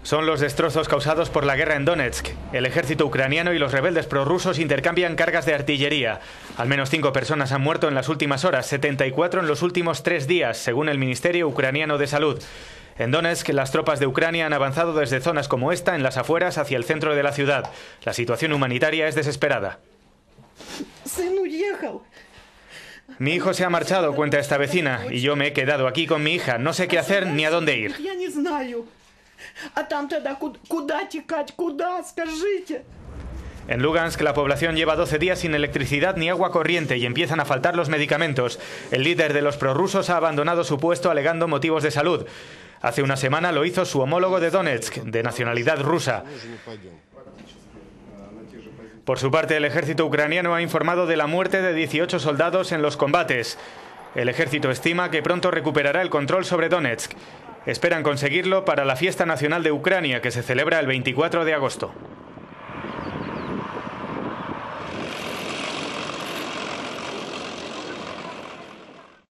Son los destrozos causados por la guerra en Donetsk. El ejército ucraniano y los rebeldes prorrusos intercambian cargas de artillería. Al menos 5 personas han muerto en las últimas horas, 74 en los últimos 3 días, según el Ministerio Ucraniano de Salud. En Donetsk, las tropas de Ucrania han avanzado desde zonas como esta, en las afueras, hacia el centro de la ciudad. La situación humanitaria es desesperada. Mi hijo se ha marchado, cuenta esta vecina, y yo me he quedado aquí con mi hija. No sé qué hacer ni a dónde ir. En Lugansk, la población lleva 12 días sin electricidad ni agua corriente y empiezan a faltar los medicamentos. El líder de los prorrusos ha abandonado su puesto alegando motivos de salud. Hace una semana lo hizo su homólogo de Donetsk, de nacionalidad rusa. Por su parte, el ejército ucraniano ha informado de la muerte de 18 soldados en los combates. El ejército estima que pronto recuperará el control sobre Donetsk. Esperan conseguirlo para la fiesta nacional de Ucrania, que se celebra el 24 de agosto.